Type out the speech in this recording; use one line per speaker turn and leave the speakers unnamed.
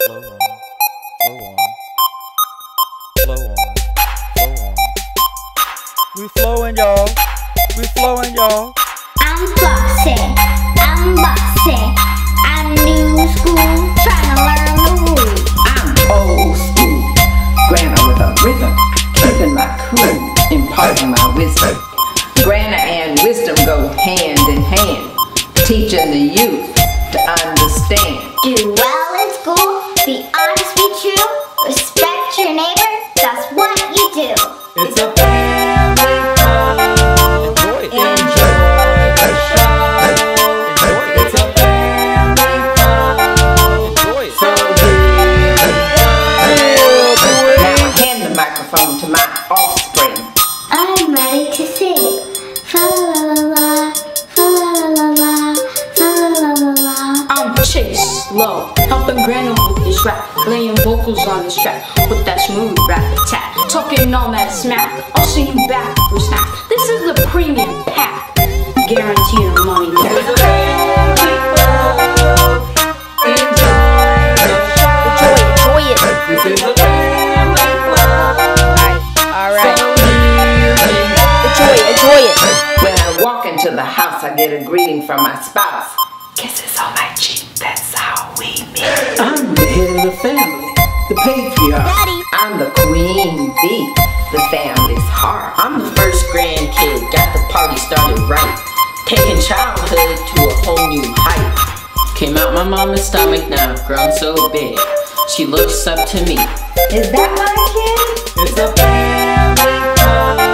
flow on, flow on, flow on, flow on. We flowing, y'all. We flowing, y'all.
I'm flossy, I'm bossy, I'm new school, trying to learn the rules.
I'm old school, Grandma with a rhythm, keeping my cool, imparting my wisdom. Grandma and wisdom go hand in hand, teaching the youth to understand.
Do well in school, be honest, be true, respect your neighbor, that's what you do.
It's a family fun. Enjoy it. Enjoy the show. Enjoy it. It's a family fun. Enjoy it. So
Now hand the microphone to my offspring.
I'm ready to sing. Fa la la la, fa la la la, fa la la la.
I'm Chase Low, helping Grandma with this rap, laying vocals on this track with that smooth rap attack, talking all that smack. I'll see you back for snack. This is the premium pack, guaranteed the money back.
it's a family fun. Enjoy the show.
Enjoy it.
This is a family fun.
Alright.
Enjoy it.
When I walk into the house, I get a greeting from my spouse. Kisses on my cheek, that's how we meet.
I'm the head of the family, the patriarch.
Daddy.
I'm the queen bee, the family's heart.
I'm the first grandkid, got the party started right, taking childhood to a whole new height. Came out my mama's stomach, now I've grown so big. She looks up to me.
Is that my kid?
It's a family fun.